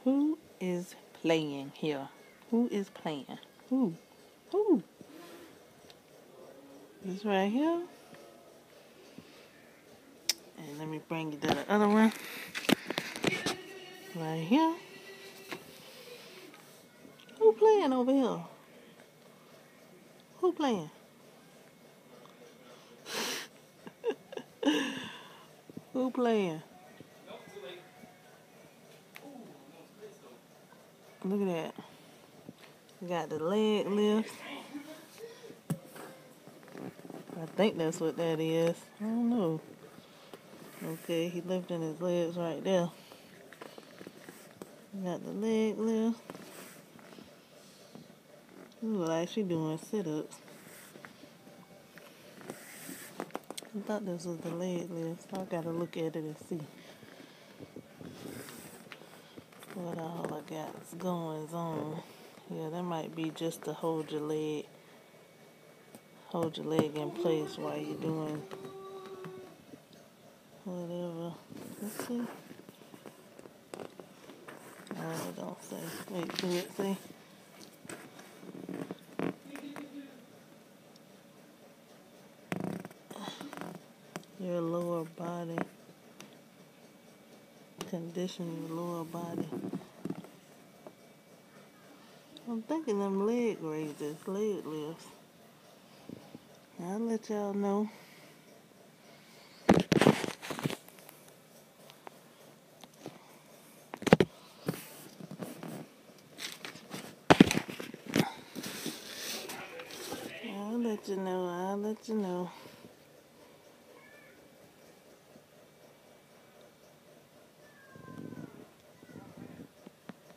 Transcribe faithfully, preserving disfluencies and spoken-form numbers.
Who is playing here? Who is playing? Who? Who? This right here. And let me bring you to the other one. Right here. Who playing over here? Who playing? Who playing? Look at that. We got the leg lift. I think that's what that is. I don't know. Okay, he lifting his legs right there. We got the leg lift. Look like she doing sit-ups. I thought this was the leg lift, so I gotta look at it and see what all I got going on. Yeah, that might be just to hold your leg, hold your leg in place while you're doing whatever. Let's see. Oh, it don't say. Wait, do it say? Your lower body. Condition your lower body. I'm thinking them leg raises, leg lifts. I'll let y'all know. I'll let you know. I'll let you know.